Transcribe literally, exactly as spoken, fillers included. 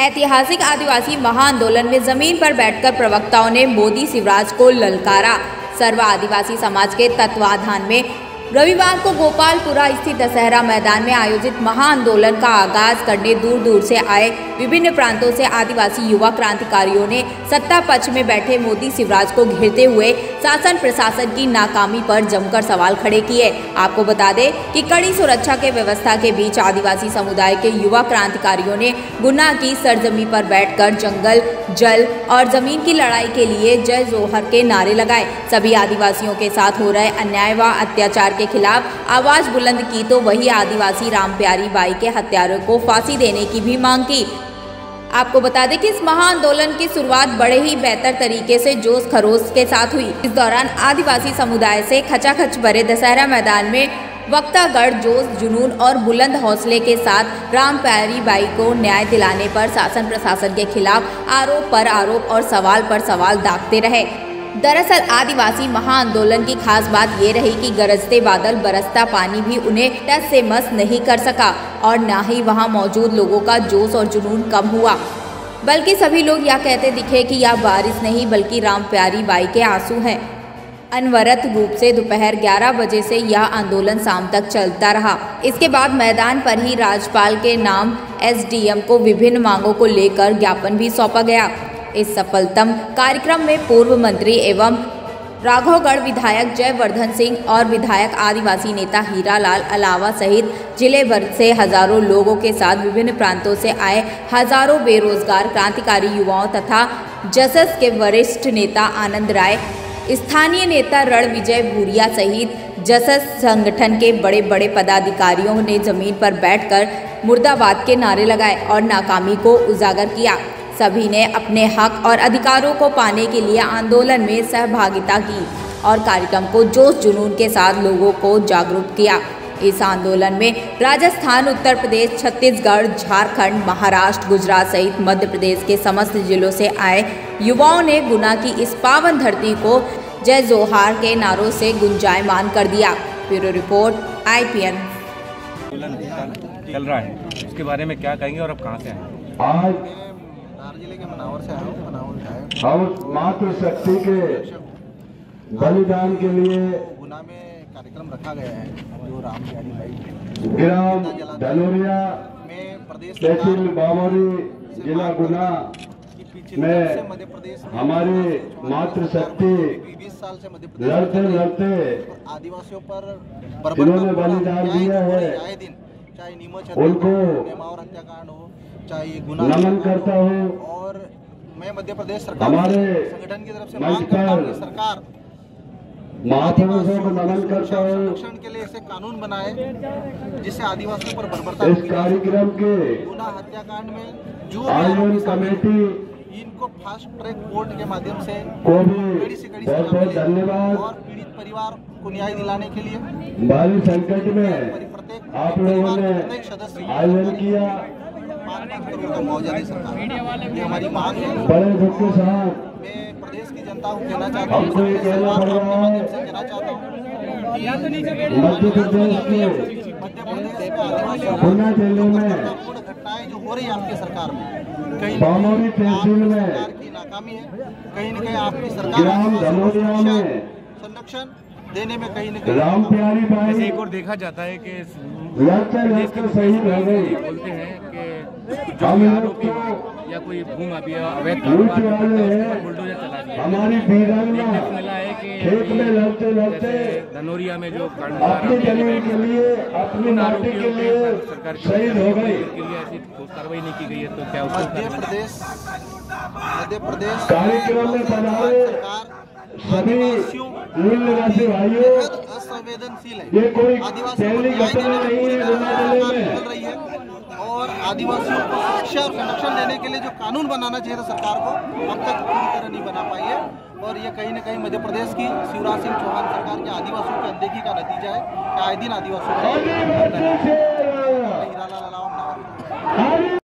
ऐतिहासिक आदिवासी महाआंदोलन में जमीन पर बैठकर प्रवक्ताओं ने मोदी शिवराज को ललकारा। सर्व आदिवासी समाज के तत्वाधान में रविवार को गोपालपुरा स्थित दशहरा मैदान में आयोजित महाआंदोलन का आगाज करने दूर दूर से आए विभिन्न प्रांतों से आदिवासी युवा क्रांतिकारियों ने सत्ता पक्ष में बैठे मोदी शिवराज को घेरते हुए शासन प्रशासन की नाकामी पर जमकर सवाल खड़े किए। आपको बता दें कि कड़ी सुरक्षा के व्यवस्था के बीच आदिवासी समुदाय के युवा क्रांतिकारियों ने गुना की सरजमी पर बैठकर जंगल, जल और जमीन की लड़ाई के लिए जय जोहर के नारे लगाए। सभी आदिवासियों के साथ हो रहे अन्याय व अत्याचार के खिलाफ आवाज बुलंद की तो वही आदिवासी रामप्यारी बाई के हत्यारों को फांसी देने की भी मांग की। आपको बता दें कि इस महाआंदोलन की शुरुआत बड़े ही बेहतर तरीके से जोश खरोश के साथ हुई। इस दौरान आदिवासी समुदाय से खचाखच भरे दशहरा मैदान में वक्तागढ़ जोश, जुनून और बुलंद हौसले के साथ रामप्यारी बाई को न्याय दिलाने पर शासन प्रशासन के खिलाफ आरोप पर आरोप और सवाल पर सवाल दागते रहे। दरअसल आदिवासी महाआंदोलन की खास बात ये रही कि गरजते बादल, बरसता पानी भी उन्हें टस से मस नहीं कर सका और न ही वहां मौजूद लोगों का जोश और जुनून कम हुआ, बल्कि सभी लोग यह कहते दिखे कि यह बारिश नहीं बल्कि रामप्यारी बाई के आंसू हैं। अनवरत रूप से दोपहर ग्यारह बजे से यह आंदोलन शाम तक चलता रहा। इसके बाद मैदान पर ही राज्यपाल के नाम एसडीएम को विभिन्न मांगों को लेकर ज्ञापन भी सौंपा गया। इस सफलतम कार्यक्रम में पूर्व मंत्री एवं राघवगढ़ विधायक जयवर्धन सिंह और विधायक आदिवासी नेता हीरालाल अलावा सहित जिले भर से हजारों लोगों के साथ विभिन्न प्रांतों से आए हजारों बेरोजगार क्रांतिकारी युवाओं तथा जसस के वरिष्ठ नेता आनंद राय, स्थानीय नेता रणविजय भूरिया सहित जसस संगठन के बड़े बड़े पदाधिकारियों ने जमीन पर बैठकर मुर्दाबाद के नारे लगाए और नाकामी को उजागर किया। सभी ने अपने हक और अधिकारों को पाने के लिए आंदोलन में सहभागिता की और कार्यक्रम को जोश जुनून के साथ लोगों को जागरूक किया। इस आंदोलन में राजस्थान, उत्तर प्रदेश, छत्तीसगढ़, झारखंड, महाराष्ट्र, गुजरात सहित मध्य प्रदेश के समस्त जिलों से आए युवाओं ने गुना की इस पावन धरती को जय जोहार के नारों से गुंजायमान कर दिया। Bureau report I P N. चल रहा है, उसके बारे में क्या कहेंगे और अब कहाँ से आए? आज जिले के मनावर से आए हैं। मनावर आए हम मातृशक्ति के बलिदान के लिए गुना में कार्यक्रम रखा गया है जो रामप्यारी बाई ग्राम धनोरिया में प्रदेश तहसील बामोरी जिला गुना में मध्य प्रदेश हमारी मातृशक्ति बीस साल से मध्य प्रदेश लड़ते लड़ते आदिवासियों पर जिन्होंने बलिदान दिया है आए दिन, चाहे नीमच उनको हत्याकांड हो, चाहे गुना नमन करता हूँ। और मैं मध्य प्रदेश सरकार हमारे संगठन की तरफ से मांग करता हूँ कि सरकार महापुरुषों को नमन करता हूँ। संरक्षण के लिए ऐसे कानून बनाए जिससे आदिवासियों पर बर्बरता इस कार्यक्रम के गुना हत्याकांड में जो आयोजन कमेटी इनको फास्ट ट्रैक कोर्ट के माध्यम से को भी कड़ी से कड़ी बहुत बहुत धन्यवाद। और पीड़ित परिवार को न्याय दिलाने के लिए बाली संकट में प्रत्येक आप लोगों ने प्रत्येक सदस्य आयोजन किया। पाँच पाँच करोड़ का मुआवजा दे सरकार, ये हमारी मांग है। बड़े दुख के साथ मैं प्रदेश की जनता को कहना चाहता हूँ, हमको ये कहना पड़ रहा है कहना चाहता हूँ मध्य प्रदेश के मध्य प्रदेश का आदिवासियों गुना जिले में पूर्ण घटनाएं जो हो रही है आपकी सरकार में, कहीं बामोरी तहसील में सरकार की नाकामी है, कहीं न कहीं आपकी सरकार ग्राम धनोरिया में संरक्षण देने में कहीं न कहीं रामप्यारी बाई एक और देखा जाता है कि लड़ते लड़ते शहीद हो गई। बोलते हैं कि जो हम भी लोग आरोपी तो हो या कोई भू माफिया अवैध लूट कारोबार करता वाले है, उस हैं। पर बुलडोजर चला दिया। हमारी वीरांगना देखने को मिला है कि खेत में लड़ते लड़ते जैसे धनोरिया में जो अपनी जमीन के लिए, अपनी माटी के लिए सरकार शहीद हो गई। के लिए ऐसी ठोस कार्रवाई नहीं की गई है, तो क्या मध्य उसको प्रदेश मध्य प्रदेश कार्यक्रम में बनाए सरकार सभी मूल निवासी भाइयों, असंवेदनशील है। ये कोई आदिवासियों को पहली न्याय घटना देने में नहीं पूरी है तरह गुना से जिले सरकार में। निकल रही है और आदिवासियों को शिक्षा और संरक्षण देने के लिए जो कानून बनाना चाहिए था सरकार को, अब तक पूरी तरह नहीं बना पाई है। और ये कहीं न कहीं मध्य प्रदेश की शिवराज सिंह चौहान सरकार के आदिवासियों की अनदेखी का नतीजा है। आए दिन आदिवासियों को